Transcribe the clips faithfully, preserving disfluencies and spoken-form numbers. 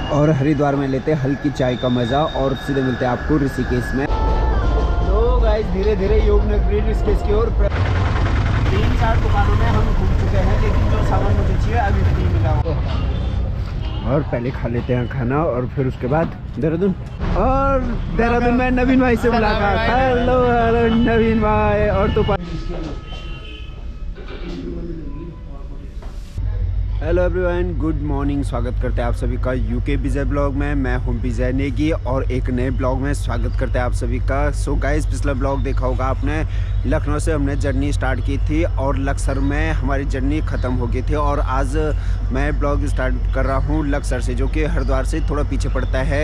और हरिद्वार में लेते हैं हल्की चाय का मज़ा और सीधे मिलते हैं आपको ऋषिकेश में। तो गाइस धीरे धीरे योग नगरी ऋषिकेश की ओर तीन चार दुकानों में हम घूम चुके हैं, लेकिन जो सामान मुझे चाहिए अभी भी नहीं मिला हुआ। और पहले खा लेते हैं खाना और फिर उसके बाद देहरादून। और देहरादून में नवीन भाई से मुलाकात। हेलो हेलो नवीन भाई। और तो हेलो एवरीवन, गुड मॉर्निंग। स्वागत करते हैं आप सभी का यूके विजय ब्लॉग में। मैं हूं विजय नेगी और एक नए ब्लॉग में स्वागत करते हैं आप सभी का। सो गाइस, पिछला ब्लॉग देखा होगा आपने। लखनऊ से हमने जर्नी स्टार्ट की थी और लक्सर में हमारी जर्नी ख़त्म हो गई थी। और आज मैं ब्लॉग स्टार्ट कर रहा हूँ लक्सर से, जो कि हरिद्वार से थोड़ा पीछे पड़ता है।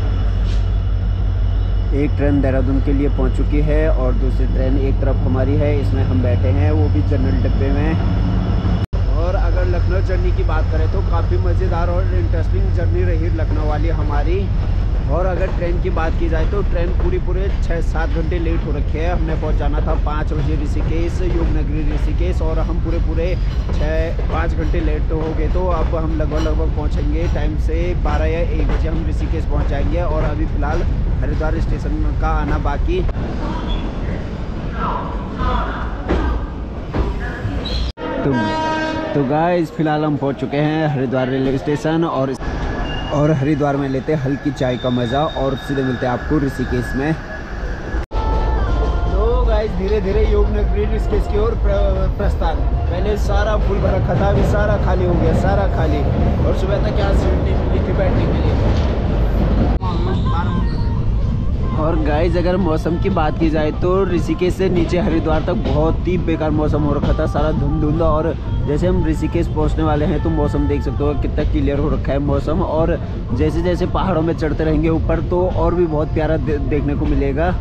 एक ट्रेन देहरादून के लिए पहुँच चुकी है और दूसरी ट्रेन एक तरफ हमारी है, इसमें हम बैठे हैं, वो भी जनरल डिब्बे में। और अगर लखनऊ जर्नी की बात करें तो काफ़ी मज़ेदार और इंटरेस्टिंग जर्नी रही लखनऊ वाली हमारी। और अगर ट्रेन की बात की जाए तो ट्रेन पूरी पूरे छः सात घंटे लेट हो रखे है। हमने पहुंचाना था पाँच बजे ऋषिकेश, योगनगरी ऋषिकेश, और हम पूरे पूरे छः पाँच घंटे लेट तो हो गए। तो अब हम लगभग लगभग पहुँचेंगे टाइम से बारह या एक बजे हम ऋषिकेश पहुँच जाएंगे। और अभी फ़िलहाल हरिद्वार स्टेशन का आना बाकी। तुम तो गाइस फिलहाल हम पहुंच चुके हैं हरिद्वार रेलवे स्टेशन और और हरिद्वार में लेते हैं हल्की चाय का मज़ा और सीधे मिलते हैं आपको ऋषिकेश में। तो गाइस धीरे धीरे योग नगरी ऋषिकेश की ओर प्रस्थान। पहले सारा फुल भर रखा था, अभी सारा खाली हो गया, सारा खाली। और सुबह तक यहाँ सीट नहीं मिली थी बैठने के लिए। और गाइस अगर मौसम की बात की जाए तो ऋषिकेश से नीचे हरिद्वार तक बहुत ही बेकार मौसम हो रखा था, सारा धुंध धुंध। और जैसे हम ऋषिकेश पहुंचने वाले हैं तो मौसम देख सकते हो कितना क्लियर हो रखा है मौसम। और जैसे जैसे पहाड़ों में चढ़ते रहेंगे ऊपर तो और भी बहुत प्यारा दे, देखने को मिलेगा।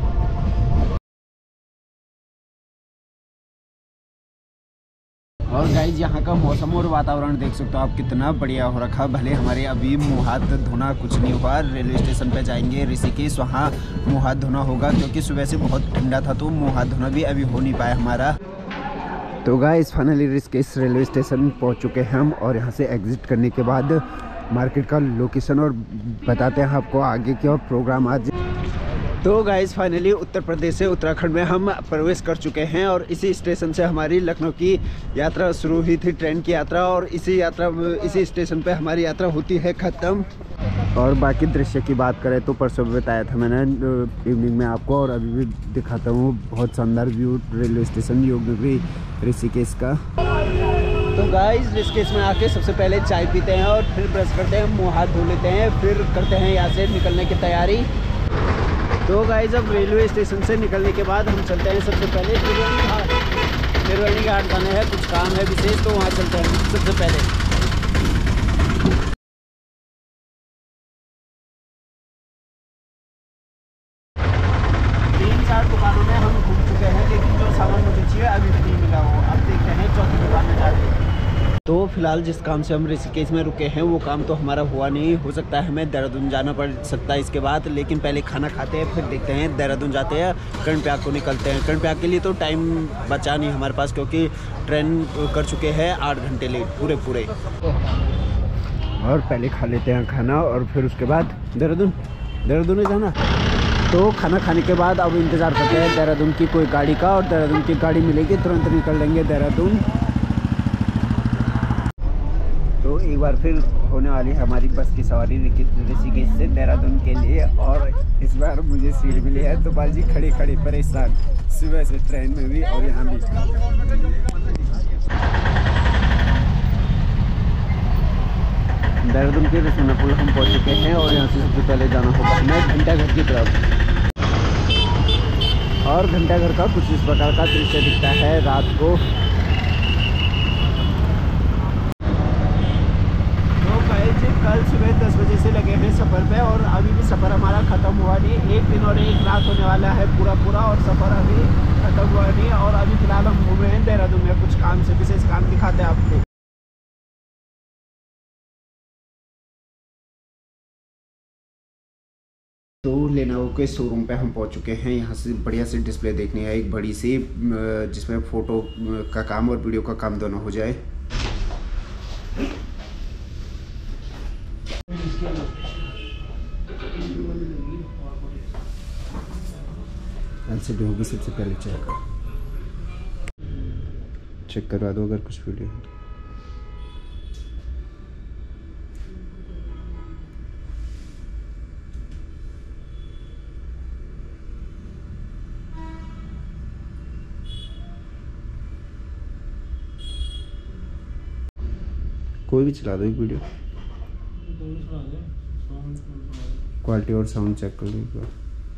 और गाइज यहाँ का मौसम और वातावरण देख सकते हो आप कितना बढ़िया हो रखा। भले हमारे अभी मुँह हाथ धोना कुछ नहीं हुआ, रेलवे स्टेशन पे जाएंगे ऋषिकेश, वहाँ मुँह हाथ धोना होगा, क्योंकि सुबह से बहुत ठंडा था तो मुँह हाथ धोना भी अभी हो नहीं पाया हमारा। तो guys finally Rishikesh railway station पहुँच चुके हैं हम। और यहाँ से एग्जिट करने के बाद मार्केट का लोकेशन और बताते हैं आपको आगे की और प्रोग्राम आज। तो गाइस फाइनली उत्तर प्रदेश से उत्तराखंड में हम प्रवेश कर चुके हैं और इसी स्टेशन से हमारी लखनऊ की यात्रा शुरू हुई थी, ट्रेन की यात्रा। और इसी यात्रा इसी स्टेशन पे हमारी यात्रा होती है ख़त्म। और बाकी दृश्य की बात करें तो परसों भी बताया था मैंने इवनिंग में आपको, और अभी भी दिखाता हूँ। बहुत शानदार view railway station Yognagari Rishikesh का। तो गाइस ऋषिकेश में आके सबसे पहले चाय पीते हैं और फिर ब्रश करते हैं, मुँह हाथ धो लेते हैं, फिर करते हैं यहाँ से निकलने की तैयारी। तो गाइस अब रेलवे स्टेशन से निकलने के बाद हम चलते हैं सबसे पहले त्रिवेणी घाट। त्रिवेणी घाट जाने हैं, कुछ काम है विशेष, तो वहाँ चलते हैं सबसे पहले। तीन चार दुकानों में हम घूम चुके हैं, लेकिन जो सामान मुझे चाहिए अभी भी नहीं मिला वो। अब देखते हैं चौथी दुकान में जाके। तो फिलहाल जिस काम से हम ऋषिकेश में रुके हैं वो काम तो हमारा हुआ नहीं। हो सकता है हमें देहरादून जाना पड़ सकता है इसके बाद, लेकिन पहले खाना खाते हैं फिर देखते हैं। देहरादून जाते हैं, कर्णप्रयाग को निकलते हैं। कर्णप्रयाग के लिए तो टाइम बचा नहीं हमारे पास, क्योंकि ट्रेन कर चुके हैं आठ घंटे लेट पूरे पूरे। और पहले खा लेते हैं खाना और फिर उसके बाद देहरादून देहरादून में जाना। तो खाना खाने के बाद अब इंतज़ार करते हैं देहरादून की कोई गाड़ी का, और देहरादून की गाड़ी मिलेगी तुरंत निकल लेंगे देहरादून। तो एक बार फिर होने वाली है हमारी बस की सवारी ऋषिकेश से देहरादून के लिए। और इस बार मुझे सीट मिली है तो बाजी खड़े खड़े परेशान, सुबह से ट्रेन में भी और यहाँ भी। देहरादून के रसनापुल हम पहुँच चुके हैं और यहाँ से सबसे पहले जाना होगा हमें घंटाघर की तरफ। और घंटाघर का कुछ इस प्रकार का दृश्य दिखता है रात को। कल सुबह दस बजे से लगे हैं सफ़र पे और अभी भी सफ़र हमारा ख़त्म हुआ नहीं। एक दिन और एक रात होने वाला है पूरा पूरा, और सफ़र अभी ख़त्म हुआ नहीं। और अभी फ़िलहाल हम घूमे हैं देहरादून में कुछ काम से, विशेष काम दिखाते हैं आपको। तो लेनोवो के शोरूम पे हम पहुंच चुके हैं। यहाँ से बढ़िया सी डिस्प्ले देखनी है, एक बड़ी सी, जिसमें फ़ोटो का काम और वीडियो का काम दोनों हो जाए। एलसीडी होगी सबसे पहले चेक चेक करवा दो अगर कुछ वीडियो हो तो। कोई भी चला दो एक वीडियो, क्वालिटी और साउंड चेक कर लो एक बार।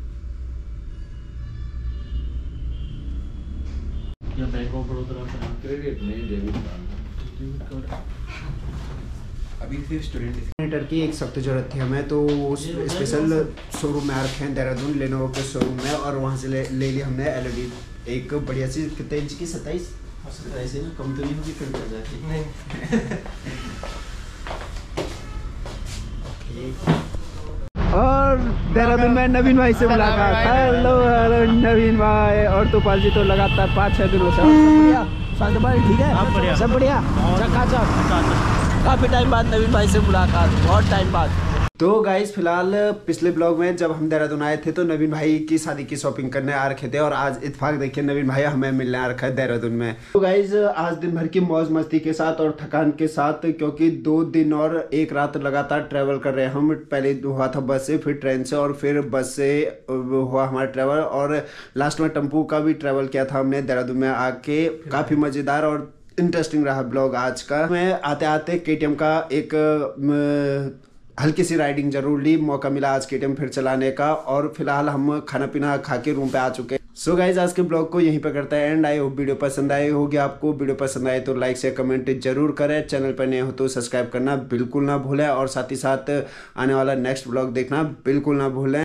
या बैंक ऑफ बड़ौदा का क्रेडिट नहीं डेबिट कार्ड अभी थे स्टूडेंट जनरेटर की एक सख्त जरूरत थी हमें, तो स्पेशल शोरूम में आ रखे हैं देहरादून लेनोवो के शोरूम में, और वहाँ से ले, ले ली हमने एलईडी एक बढ़िया सी। कितने इंच की? सत्ताईस ऐसे ना कम तो नहीं होगी फिर कर जाती नहीं। और देहरादून में नवीन भाई से मुलाकात। हेलो हेलो नवीन भाई, और तो पाजी तो लगातार पाँच छः दिनों से सब बढ़िया, स्वास्थ्य भाई ठीक है, सब बढ़िया चकाचक। काफी टाइम बाद नवीन भाई से मुलाकात, बहुत टाइम बाद। तो गाइज फिलहाल पिछले ब्लॉग में जब हम देहरादून आए थे तो नवीन भाई की शादी की शॉपिंग करने आ रखे थे, और आज इत्तेफाक देखिए नवीन भाई हमें मिलने आ रखा है देहरादून में। तो गाइज आज दिन भर की मौज मस्ती के साथ और थकान के साथ, क्योंकि दो दिन और एक रात लगातार ट्रैवल कर रहे हैं हम। पहले हुआ था बस से, फिर ट्रेन से, और फिर बस से हुआ हमारा ट्रैवल, और लास्ट में टेम्पू का भी ट्रैवल किया था हमने देहरादून में आके। काफी मजेदार और इंटरेस्टिंग रहा ब्लॉग आज का। मैं आते आते केटीएम का एक हल्की सी राइडिंग जरूर ली, मौका मिला आज केटीएम फिर चलाने का, और फिलहाल हम खाना पीना खा के रूम पे आ चुके हैं। सो गाइज आज के ब्लॉग को यहीं पे करता है एंड। आई होप वीडियो पसंद आई होगी आपको। वीडियो पसंद आए तो लाइक से कमेंट जरूर करें, चैनल पर नए हो तो सब्सक्राइब करना बिल्कुल ना भूलें, और साथ ही साथ आने वाला नेक्स्ट ब्लॉग देखना बिल्कुल ना भूलें।